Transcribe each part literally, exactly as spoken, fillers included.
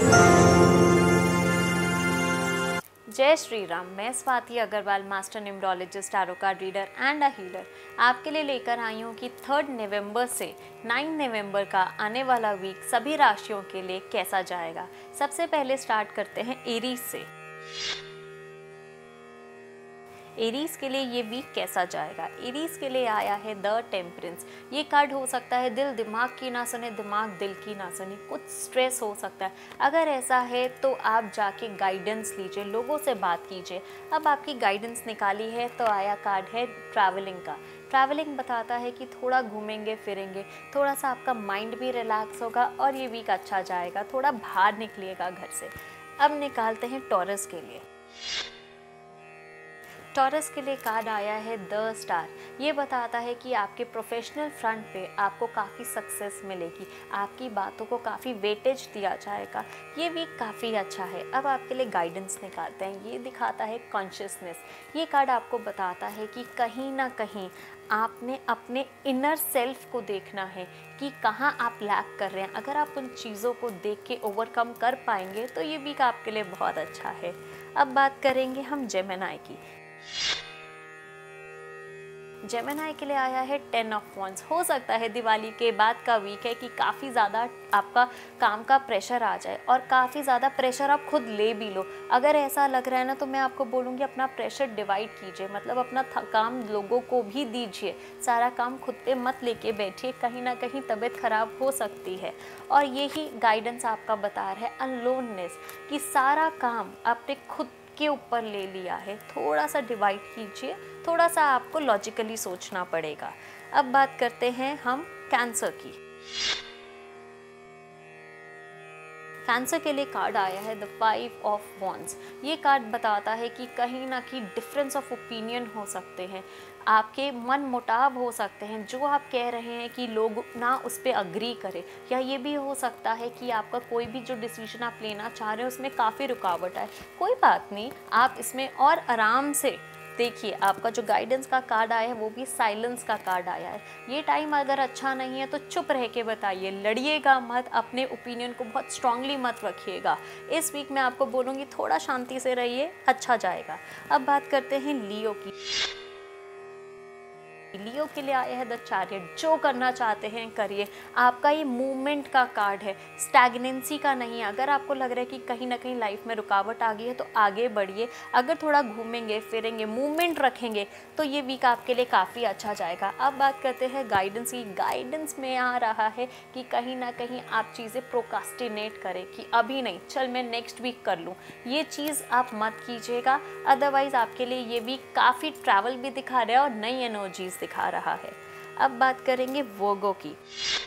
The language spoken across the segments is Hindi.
जय श्री राम। मैं Swati Agarwal, master numerologist, tarot card reader and a healer, आपके लिए लेकर आई हूँ कि थर्ड नवंबर से नाइन नवंबर का आने वाला वीक सभी राशियों के लिए कैसा जाएगा। सबसे पहले स्टार्ट करते हैं एरीज से। एरीज के लिए ये वीक कैसा जाएगा। एरीज के लिए आया है द टेम्परेंस। ये कार्ड हो सकता है दिल दिमाग की ना सुने, दिमाग दिल की ना सुने, कुछ स्ट्रेस हो सकता है। अगर ऐसा है तो आप जाके गाइडेंस लीजिए, लोगों से बात कीजिए। अब आपकी गाइडेंस निकाली है तो आया कार्ड है ट्रैवलिंग का। ट्रैवलिंग बताता है कि थोड़ा घूमेंगे फिरेंगे, थोड़ा सा आपका माइंड भी रिलैक्स होगा और ये वीक अच्छा जाएगा, थोड़ा बाहर निकलिएगा घर से। अब निकालते हैं टॉरस के लिए। टॉरस के लिए कार्ड आया है द स्टार। ये बताता है कि आपके प्रोफेशनल फ्रंट पे आपको काफ़ी सक्सेस मिलेगी, आपकी बातों को काफ़ी वेटेज दिया जाएगा। ये वीक काफ़ी अच्छा है। अब आपके लिए गाइडेंस निकालते हैं। ये दिखाता है कॉन्शियसनेस। ये कार्ड आपको बताता है कि कहीं ना कहीं आपने अपने इनर सेल्फ को देखना है कि कहाँ आप लैक कर रहे हैं। अगर आप उन चीज़ों को देख के ओवरकम कर पाएंगे तो ये वीक आपके लिए बहुत अच्छा है। अब बात करेंगे हम जेमिनी की। जेमिनी के लिए आया है टेन ऑफ वॉन्ड्स। हो सकता है दिवाली के बाद का वीक है कि काफ़ी ज़्यादा आपका काम का प्रेशर आ जाए और काफ़ी ज़्यादा प्रेशर आप खुद ले भी लो। अगर ऐसा लग रहा है ना तो मैं आपको बोलूँगी अपना प्रेशर डिवाइड कीजिए, मतलब अपना काम लोगों को भी दीजिए, सारा काम खुद पे मत लेके बैठिए, कहीं ना कहीं तबीयत ख़राब हो सकती है। और यही गाइडेंस आपका बता रहा है अनलोननेस, कि सारा काम आपने खुद के ऊपर ले लिया है। थोड़ा सा डिवाइड कीजिए, थोड़ा सा आपको लॉजिकली सोचना पड़ेगा। अब बात करते हैं हम कैंसर की। कैंसर के लिए कार्ड आया है द फाइव ऑफ वॉन्ड्स। ये कार्ड बताता है कि कहीं ना कहीं डिफरेंस ऑफ ओपिनियन हो सकते हैं, आपके मन मुटाव हो सकते हैं। जो आप कह रहे हैं कि लोग ना उस पर अग्री करें, या ये भी हो सकता है कि आपका कोई भी जो डिसीजन आप लेना चाह रहे हैं उसमें काफ़ी रुकावट आए। कोई बात नहीं, आप इसमें और आराम से देखिए। आपका जो गाइडेंस का कार्ड आया है वो भी साइलेंस का कार्ड आया है। ये टाइम अगर अच्छा नहीं है तो चुप रह के बताइए, लड़िएगा मत, अपने ओपिनियन को बहुत स्ट्रांगली मत रखिएगा। इस वीक मैं आपको बोलूँगी थोड़ा शांति से रहिए, अच्छा जाएगा। अब बात करते हैं लियो की। लियो के लिए आया है द चैरियट। जो करना चाहते हैं करिए। आपका ये मूवमेंट का कार्ड है, स्टैग्नेंसी का नहीं है। अगर आपको लग रहा है कि कहीं ना कहीं लाइफ में रुकावट आ गई है तो आगे बढ़िए। अगर थोड़ा घूमेंगे फिरेंगे, मूवमेंट रखेंगे तो ये वीक आपके लिए काफ़ी अच्छा जाएगा। अब बात करते हैं गाइडेंस की। गाइडेंस में आ रहा है कि कहीं ना कहीं आप चीज़ें प्रोकास्टिनेट करें कि अभी नहीं, चल मैं नेक्स्ट वीक कर लूँ। ये चीज़ आप मत कीजिएगा। अदरवाइज़ आपके लिए ये वीक काफ़ी ट्रैवल भी दिखा रहा है और नई एनर्जीज दिखा रहा है। अब बात करेंगे वर्गो की।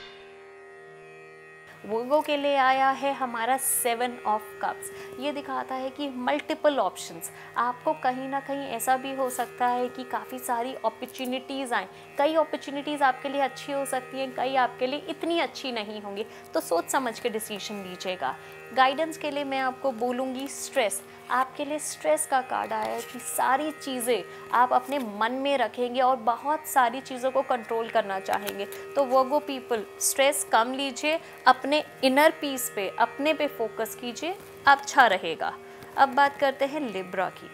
वर्गो के लिए आया है हमारा सेवन ऑफ कप्स। ये दिखाता है कि मल्टीपल ऑप्शंस। आपको कहीं ना कहीं ऐसा भी हो सकता है कि काफ़ी सारी अपॉर्चुनिटीज़ आएँ। कई अपॉर्चुनिटीज़ आपके लिए अच्छी हो सकती हैं, कई आपके लिए इतनी अच्छी नहीं होंगी, तो सोच समझ के डिसीजन लीजिएगा। गाइडेंस के लिए मैं आपको बोलूँगी स्ट्रेस। आपके लिए स्ट्रेस का कार्ड आया है कि सारी चीज़ें आप अपने मन में रखेंगे और बहुत सारी चीज़ों को कंट्रोल करना चाहेंगे। तो वर्गो पीपल, स्ट्रेस कम लीजिए, अपने इनर पीस पे, अपने पे फोकस कीजिए, अच्छा रहेगा। अब बात करते हैं लिब्रा की।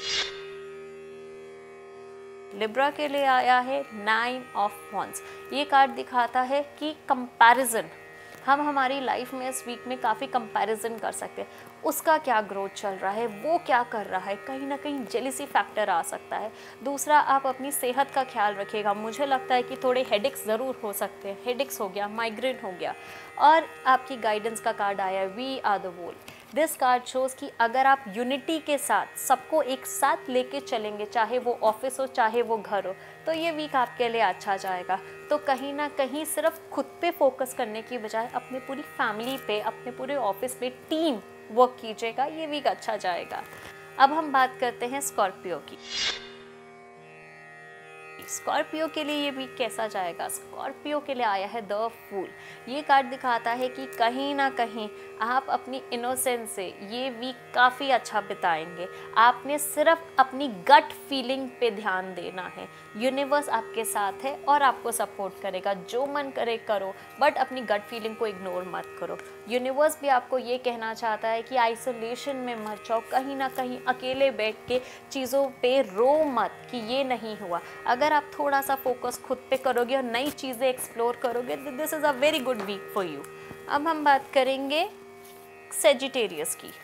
लिब्रा के लिए आया है नाइन ऑफ वॉन्ड्स। ये कार्ड दिखाता है कि कंपैरिजन, हम हमारी लाइफ में इस वीक में काफ़ी कंपैरिजन कर सकते हैं। उसका क्या ग्रोथ चल रहा है, वो क्या कर रहा है, कहीं ना कहीं जेलिसी फैक्टर आ सकता है। दूसरा, आप अपनी सेहत का ख्याल रखिएगा। मुझे लगता है कि थोड़े हेडेक्स ज़रूर हो सकते हैं, हेडेक्स हो गया, माइग्रेन हो गया। और आपकी गाइडेंस का कार्ड आया है we are the whole. This card shows कि अगर आप यूनिटी के साथ सबको एक साथ लेके चलेंगे, चाहे वो ऑफिस हो चाहे वो घर हो, तो ये वीक आपके लिए अच्छा जाएगा। तो कहीं ना कहीं सिर्फ खुद पे फोकस करने की बजाय अपनी पूरी फैमिली पे, अपने पूरे ऑफिस पे टीम वर्क कीजिएगा, ये वीक अच्छा जाएगा। अब हम बात करते हैं स्कॉर्पियो की। स्कॉर्पियो के लिए ये वीक कैसा जाएगा? स्कॉर्पियो के लिए आया है द फूल। ये कार्ड दिखाता है कि कहीं ना कहीं आप अपनी इनोसेंस से ये वीक काफ़ी अच्छा बिताएंगे। आपने सिर्फ अपनी गट फीलिंग पे ध्यान देना है। यूनिवर्स आपके साथ है और आपको सपोर्ट करेगा। जो मन करे करो, बट अपनी गट फीलिंग को इग्नोर मत करो। यूनिवर्स भी आपको ये कहना चाहता है कि आइसोलेशन में मत जाओ, कहीं ना कहीं अकेले बैठ के चीज़ों पे रो मत कि ये नहीं हुआ। अगर आप थोड़ा सा फोकस खुद पे करोगे और नई चीज़ें एक्सप्लोर करोगे, this is a very good week for you. अब हम बात करेंगे सेजिटेरियस की।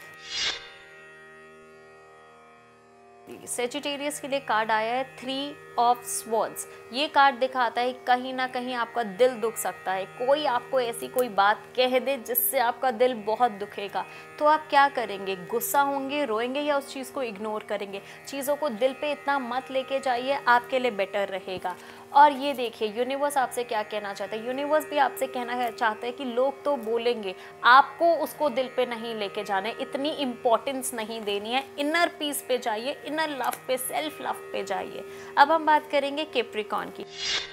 सेजिटेरियस के लिए कार्ड आया है थ्री ऑफ स्वॉर्ड्स। ये कार्ड दिखाता है कहीं ना कहीं आपका दिल दुख सकता है। कोई आपको ऐसी कोई बात कह दे जिससे आपका दिल बहुत दुखेगा, तो आप क्या करेंगे? गुस्सा होंगे, रोएंगे, या उस चीज़ को इग्नोर करेंगे? चीज़ों को दिल पे इतना मत लेके जाइए, आपके लिए बेटर रहेगा। और ये देखिए यूनिवर्स आपसे क्या कहना चाहता है। यूनिवर्स भी आपसे कहना है चाहता है कि लोग तो बोलेंगे, आपको उसको दिल पे नहीं लेके जाना है, इतनी इम्पोर्टेंस नहीं देनी है। इनर पीस पे जाइए, इनर लव पे, सेल्फ लव पे जाइए। अब हम बात करेंगे कैप्रिकॉर्न की।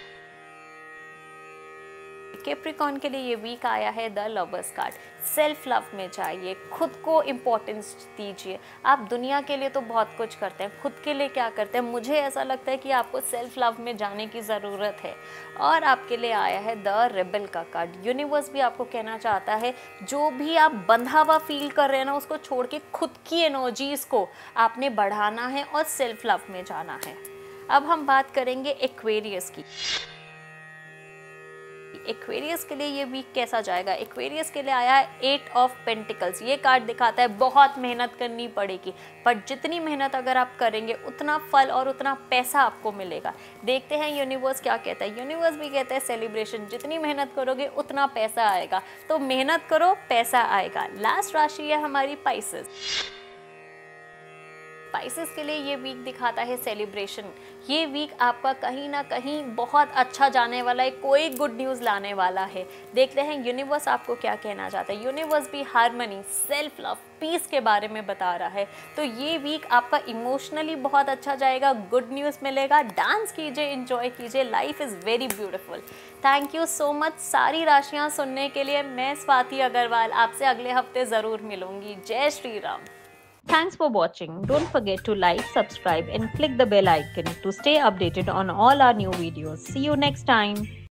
कैप्रिकॉर्न के लिए ये वीक आया है the lovers card. Self love में जाइए, खुद को इम्पोर्टेंस दीजिए। आप दुनिया के लिए तो बहुत कुछ करते हैं, खुद के लिए क्या करते हैं? मुझे ऐसा लगता है कि आपको सेल्फ लव में जाने की ज़रूरत है। और आपके लिए आया है द रेबल का कार्ड। यूनिवर्स भी आपको कहना चाहता है जो भी आप बंधा हुआ फील कर रहे हैं ना, उसको छोड़ के खुद की एनर्जीज़ को आपने बढ़ाना है और सेल्फ लव में जाना है। अब हम बात करेंगे एक्वेरियस की। एक्वेरियस के लिए ये वीक कैसा जाएगा? एक्वेरियस के लिए आया है एट ऑफ पेंटिकल्स। ये कार्ड दिखाता है बहुत मेहनत करनी पड़ेगी, पर जितनी मेहनत अगर आप करेंगे उतना फल और उतना पैसा आपको मिलेगा। देखते हैं यूनिवर्स क्या कहता है। यूनिवर्स भी कहता है सेलिब्रेशन, जितनी मेहनत करोगे उतना पैसा आएगा, तो मेहनत करो, पैसा आएगा। लास्ट राशि है हमारी पाइसेस। स्पाइसेस के लिए ये वीक दिखाता है सेलिब्रेशन। ये वीक आपका कहीं ना कहीं बहुत अच्छा जाने वाला है, कोई गुड न्यूज़ लाने वाला है। देखते हैं यूनिवर्स आपको क्या कहना चाहता है। यूनिवर्स भी हार्मनी, सेल्फ लव, पीस के बारे में बता रहा है। तो ये वीक आपका इमोशनली बहुत अच्छा जाएगा, गुड न्यूज़ मिलेगा। डांस कीजिए, एंजॉय कीजिए, life is very beautiful. Thank you so much सारी राशियाँ सुनने के लिए। मैं स्वाति अग्रवाल आपसे अगले हफ्ते ज़रूर मिलूंगी। जय Shri Ram. Thanks for watching. Don't forget to like, subscribe and click the bell icon to stay updated on all our new videos. See you next time.